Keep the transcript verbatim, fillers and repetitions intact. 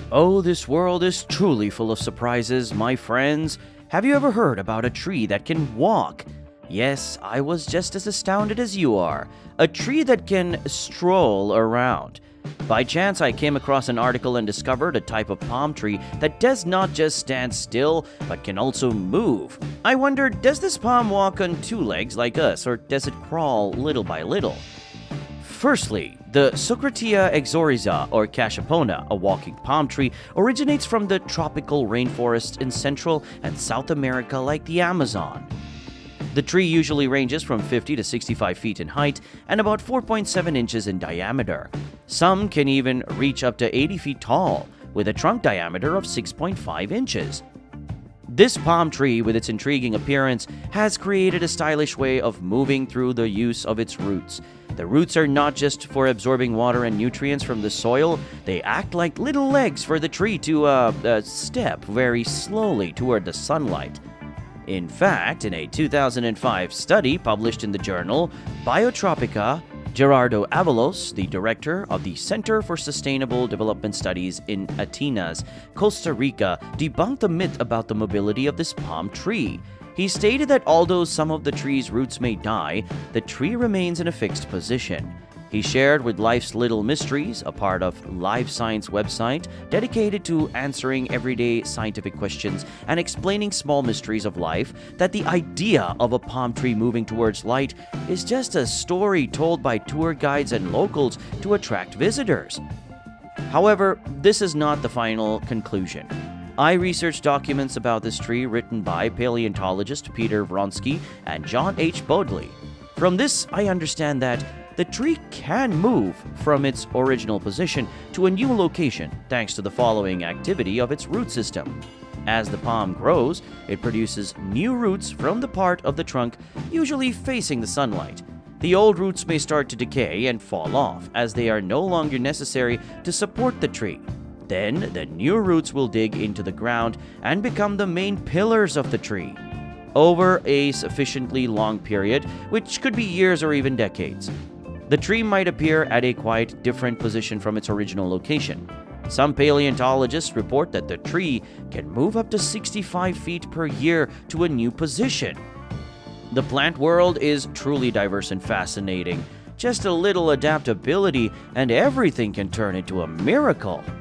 Oh, this world is truly full of surprises, my friends. Have you ever heard about a tree that can walk? Yes, I was just as astounded as you are. A tree that can stroll around. By chance, I came across an article and discovered a type of palm tree that does not just stand still, but can also move. I wondered, does this palm walk on two legs like us, or does it crawl little by little? Firstly, the Socratea exorrhiza, or cachapona, a walking palm tree, originates from the tropical rainforests in Central and South America like the Amazon. The tree usually ranges from fifty to sixty-five feet in height and about four point seven inches in diameter. Some can even reach up to eighty feet tall, with a trunk diameter of six point five inches. This palm tree, with its intriguing appearance, has created a stylish way of moving through the use of its roots. The roots are not just for absorbing water and nutrients from the soil, they act like little legs for the tree to uh, uh, step very slowly toward the sunlight. In fact, in a two thousand five study published in the journal Biotropica, Gerardo Avalos, the director of the Center for Sustainable Development Studies in Atenas, Costa Rica, debunked the myth about the mobility of this palm tree. He stated that although some of the tree's roots may die, the tree remains in a fixed position. He shared with Life's Little Mysteries, a part of Life Science website dedicated to answering everyday scientific questions and explaining small mysteries of life, that the idea of a palm tree moving towards light is just a story told by tour guides and locals to attract visitors. However, this is not the final conclusion. I researched documents about this tree written by paleontologist Peter Vronsky and John H. Bodley. From this, I understand that the tree can move from its original position to a new location thanks to the following activity of its root system. As the palm grows, it produces new roots from the part of the trunk usually facing the sunlight. The old roots may start to decay and fall off as they are no longer necessary to support the tree. Then, the new roots will dig into the ground and become the main pillars of the tree. Over a sufficiently long period, which could be years or even decades, the tree might appear at a quite different position from its original location. Some paleontologists report that the tree can move up to sixty-five feet per year to a new position. The plant world is truly diverse and fascinating. Just a little adaptability and everything can turn into a miracle.